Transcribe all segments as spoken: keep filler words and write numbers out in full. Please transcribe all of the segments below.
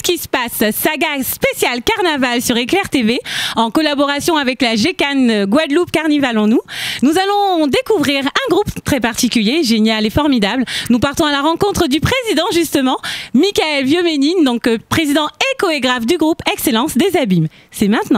qui se passe, saga spéciale carnaval sur Éclair T V, en collaboration avec la G C A N Guadeloupe Carnivalons-nous. Nous allons découvrir un groupe très particulier, génial et formidable. Nous partons à la rencontre du président justement, Michael Vieux-Ménine, donc euh, président et chorégraphe du groupe Excellence des Abîmes. C'est maintenant.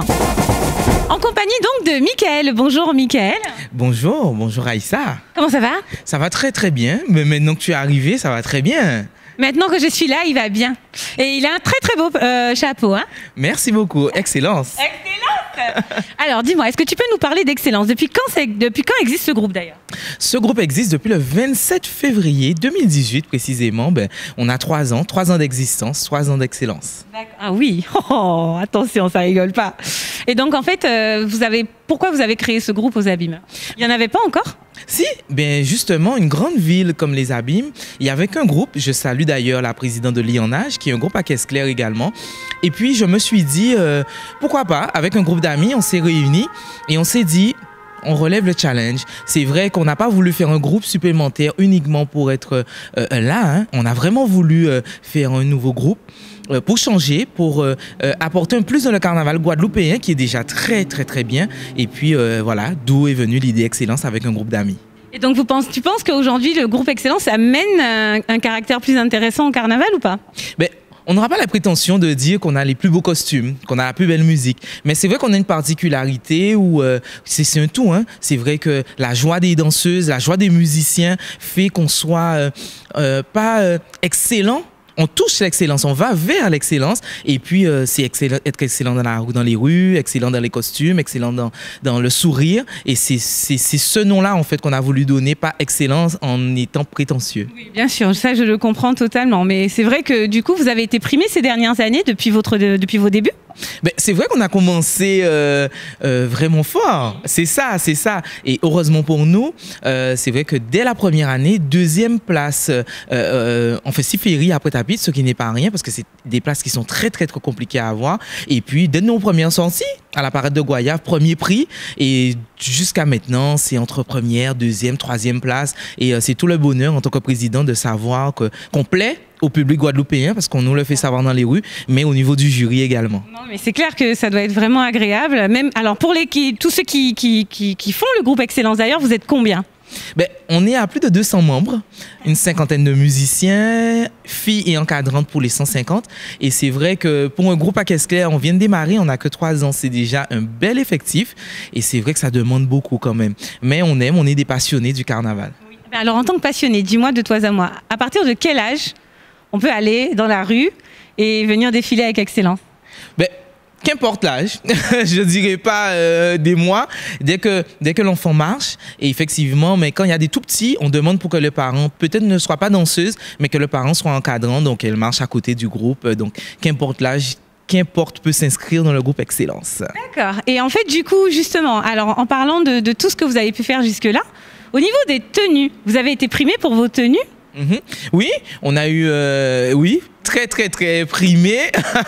En compagnie donc de Michael. Bonjour Michael. Bonjour, bonjour Aïssa. Comment ça va? Ça va très très bien, mais maintenant que tu es arrivé, ça va très bien. Maintenant que je suis là, il va bien. Et il a un très très beau euh, chapeau. Hein. Merci beaucoup, Excellence. Excellence. Alors dis-moi, est-ce que tu peux nous parler d'Excellence? Depuis quand, depuis quand existe ce groupe d'ailleurs? Ce groupe existe depuis le vingt-sept février deux mille dix-huit précisément. Ben, on a trois ans, trois ans d'existence, trois ans d'Excellence. Ah oui, oh, attention, ça rigole pas. Et donc en fait, euh, vous avez, pourquoi vous avez créé ce groupe aux Abîmes? Il n'y en avait pas encore? Si, bien justement, une grande ville comme les Abîmes, il y avait qu'un groupe. Je salue d'ailleurs la présidente de Lyonnage, qui est un groupe à Caisse-Claire également. Et puis je me suis dit, euh, pourquoi pas, avec un groupe d'amis, on s'est réunis et on s'est dit, on relève le challenge. C'est vrai qu'on n'a pas voulu faire un groupe supplémentaire uniquement pour être euh, là. Hein. On a vraiment voulu euh, faire un nouveau groupe euh, pour changer, pour euh, euh, apporter un plus dans le carnaval guadeloupéen qui est déjà très très très bien. Et puis euh, voilà, d'où est venue l'idée Excellence avec un groupe d'amis. Et donc vous pensez, tu penses qu'aujourd'hui le groupe Excellence amène un, un caractère plus intéressant au carnaval ou pas? Ben, on n'aura pas la prétention de dire qu'on a les plus beaux costumes, qu'on a la plus belle musique. Mais c'est vrai qu'on a une particularité où euh, c'est un tout. Hein. C'est vrai que la joie des danseuses, la joie des musiciens fait qu'on soit euh, euh, pas euh, excellent. On touche l'excellence, on va vers l'excellence. Et puis, euh, c'est excellent, être excellent dans, la, dans les rues, excellent dans les costumes, excellent dans, dans le sourire. Et c'est ce nom-là, en fait, qu'on a voulu donner, pas excellence en étant prétentieux. Oui, bien sûr, ça, je le comprends totalement. Mais c'est vrai que, du coup, vous avez été primé ces dernières années depuis, votre, de, depuis vos débuts? Ben, c'est vrai qu'on a commencé euh, euh, vraiment fort. C'est ça, c'est ça. Et heureusement pour nous, euh, c'est vrai que dès la première année, deuxième place, euh, euh, on fait six féeries après Tapit, ce qui n'est pas rien parce que c'est des places qui sont très, très, très compliquées à avoir. Et puis, dès nos premières sorties, à la parade de Goyave, premier prix. Et jusqu'à maintenant, c'est entre première, deuxième, troisième place. Et euh, c'est tout le bonheur en tant que président de savoir que, qu'on plaît au public guadeloupéen parce qu'on nous le fait savoir dans les rues, mais au niveau du jury également. Non, mais c'est clair que ça doit être vraiment agréable. Même, alors pour les, qui, tous ceux qui, qui, qui, qui font le groupe Excellence d'ailleurs, vous êtes combien? Ben, on est à plus de deux cents membres, une cinquantaine de musiciens, filles et encadrantes pour les cent cinquante. Et c'est vrai que pour un groupe à Caisse-Claire, on vient de démarrer, on n'a que trois ans, c'est déjà un bel effectif. Et c'est vrai que ça demande beaucoup quand même. Mais on aime, on est des passionnés du carnaval. Oui. Ben alors en tant que passionné, dis-moi de toi à moi, à partir de quel âge on peut aller dans la rue et venir défiler avec Excellence? Ben, qu'importe l'âge, je ne dirais pas euh, des mois, dès que, dès que l'enfant marche, et effectivement, mais quand il y a des tout petits, on demande pour que le parent peut-être ne soit pas danseuse, mais que le parent soit encadrant, donc elle marche à côté du groupe, donc qu'importe l'âge, qu'importe peut s'inscrire dans le groupe Excellence. D'accord, et en fait du coup justement, alors en parlant de, de tout ce que vous avez pu faire jusque-là, au niveau des tenues, vous avez été primé pour vos tenues? Mmh. Oui, on a eu, euh, oui, très très très primé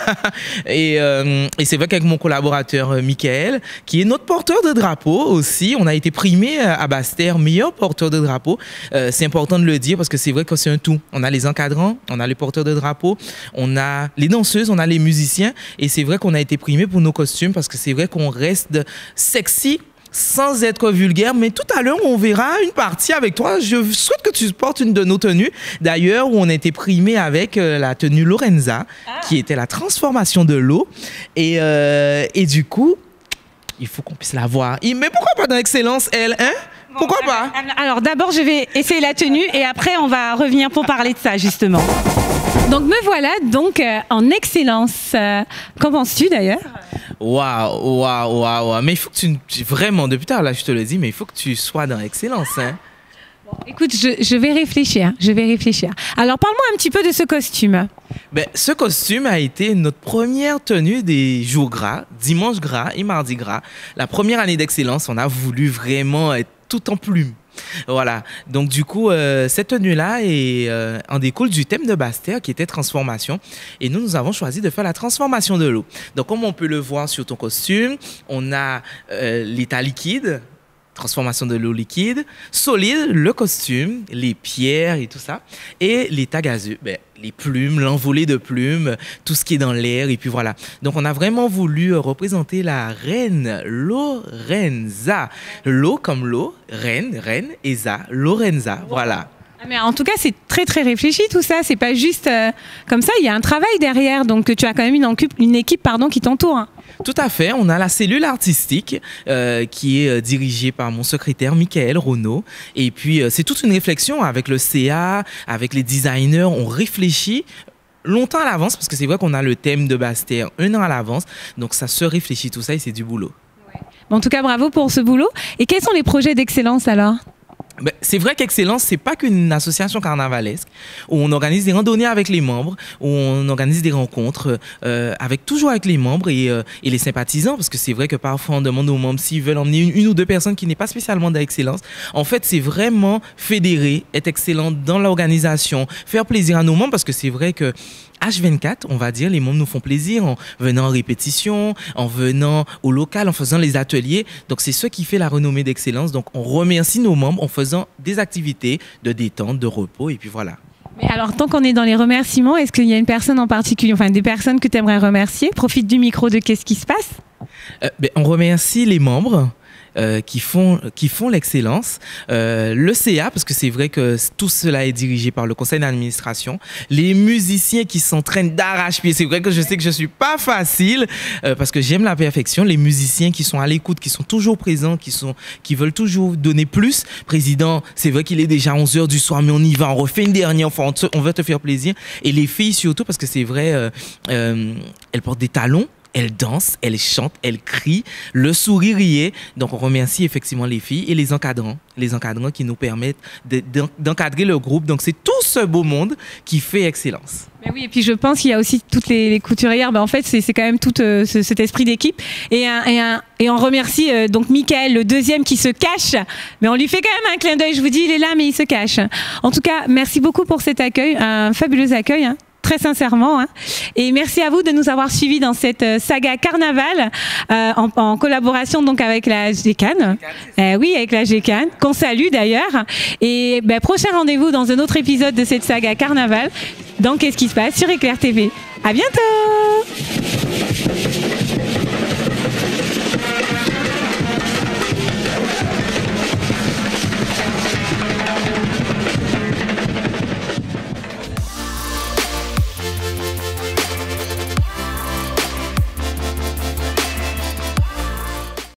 et, euh, et c'est vrai qu'avec mon collaborateur euh, Michael, qui est notre porteur de drapeau aussi, on a été primé à Basse-Terre, meilleur porteur de drapeau. Euh, c'est important de le dire parce que c'est vrai que c'est un tout. On a les encadrants, on a les porteurs de drapeau, on a les danseuses, on a les musiciens et c'est vrai qu'on a été primé pour nos costumes parce que c'est vrai qu'on reste sexy sans être vulgaire, mais tout à l'heure, on verra une partie avec toi. Je souhaite que tu portes une de nos tenues, d'ailleurs, où on a été primé avec euh, la tenue Lorenza, ah. qui était la transformation de l'eau. Et, euh, et du coup, il faut qu'on puisse la voir. Et, mais pourquoi pas dans Excellence, elle, hein? Bon, pourquoi pas? Alors, d'abord, je vais essayer la tenue et après, on va revenir pour parler de ça, justement. Donc, me voilà donc euh, en Excellence. Euh, qu'en penses-tu, d'ailleurs? Waouh, waouh, waouh, waouh. Mais il faut que tu, vraiment, depuis tard, là, je te le dis, mais il faut que tu sois dans Excellence, hein. Bon, écoute, je, je vais réfléchir, je vais réfléchir. Alors, parle-moi un petit peu de ce costume. Ben, ce costume a été notre première tenue des jours gras, dimanche gras et mardi gras. La première année d'Excellence, on a voulu vraiment être tout en plume. Voilà, donc du coup, euh, cette tenue-là est, euh, en découle du thème de Basse-Terre qui était transformation. Et nous, nous avons choisi de faire la transformation de l'eau. Donc, comme on peut le voir sur ton costume, on a euh, l'état liquide, transformation de l'eau liquide. Solide, le costume, les pierres et tout ça. Et l'état gazeux, ben, les plumes, l'envolée de plumes, tout ce qui est dans l'air. Et puis voilà. Donc, on a vraiment voulu représenter la reine Lorenza. L'eau comme l'eau, reine, reine, et za, Lorenza. Voilà. Ah, mais en tout cas, c'est très très réfléchi tout ça. C'est pas juste euh, comme ça. Il y a un travail derrière. Donc, tu as quand même une, une équipe, pardon, qui t'entoure. Hein. Tout à fait. On a la cellule artistique euh, qui est euh, dirigée par mon secrétaire Michael Renaud. Et puis, euh, c'est toute une réflexion avec le C A, avec les designers. On réfléchit longtemps à l'avance parce que c'est vrai qu'on a le thème de Basse-Terre un an à l'avance. Donc, ça se réfléchit tout ça et c'est du boulot. Ouais. Bon, en tout cas, bravo pour ce boulot. Et quels sont les projets d'excellence alors ? Ben, c'est vrai qu'Excellence, c'est pas qu'une association carnavalesque où on organise des randonnées avec les membres, où on organise des rencontres euh, avec toujours avec les membres et, euh, et les sympathisants, parce que c'est vrai que parfois on demande aux membres s'ils veulent emmener une, une ou deux personnes qui n'est pas spécialement d'Excellence. En fait, c'est vraiment fédérer, être excellent dans l'organisation, faire plaisir à nos membres, parce que c'est vrai que H vingt-quatre, on va dire, les membres nous font plaisir en venant en répétition, en venant au local, en faisant les ateliers. Donc, c'est ce qui fait la renommée d'Excellence. Donc, on remercie nos membres en faisant des activités de détente, de repos, et puis voilà. Mais alors, tant qu'on est dans les remerciements, est-ce qu'il y a une personne en particulier, enfin des personnes que tu aimerais remercier? Profite du micro de qu'est-ce qui se passe? euh, ben, On remercie les membres. Euh, qui font, qui font l'excellence, euh, le C A, parce que c'est vrai que tout cela est dirigé par le conseil d'administration, les musiciens qui s'entraînent d'arrache-pied, c'est vrai que je sais que je ne suis pas facile, euh, parce que j'aime la perfection, les musiciens qui sont à l'écoute, qui sont toujours présents, qui, sont, qui veulent toujours donner plus. Président, c'est vrai qu'il est déjà onze heures du soir, mais on y va, on refait une dernière fois, on, te, on veut te faire plaisir. Et les filles surtout, parce que c'est vrai, euh, euh, elles portent des talons, elles dansent, elles chantent, elles crient, le sourire y est. Donc, on remercie effectivement les filles et les encadrants, les encadrants qui nous permettent de, d'encadrer le groupe. Donc, c'est tout ce beau monde qui fait excellence. Mais oui, et puis je pense qu'il y a aussi toutes les, les couturières. Ben, en fait, c'est, c'est quand même tout euh, ce, cet esprit d'équipe. Et, un, et, un, et on remercie euh, donc Michael, le deuxième qui se cache. Mais on lui fait quand même un clin d'œil. Je vous dis, il est là, mais il se cache. En tout cas, merci beaucoup pour cet accueil, un fabuleux accueil. Hein. Très sincèrement. Hein. Et merci à vous de nous avoir suivis dans cette saga Carnaval euh, en, en collaboration donc avec la G C A N. Euh, oui, avec la G C A N, qu'on salue d'ailleurs. Et ben, prochain rendez-vous dans un autre épisode de cette saga Carnaval. Dans Qu'est-ce qui se passe sur Éclair T V. À bientôt!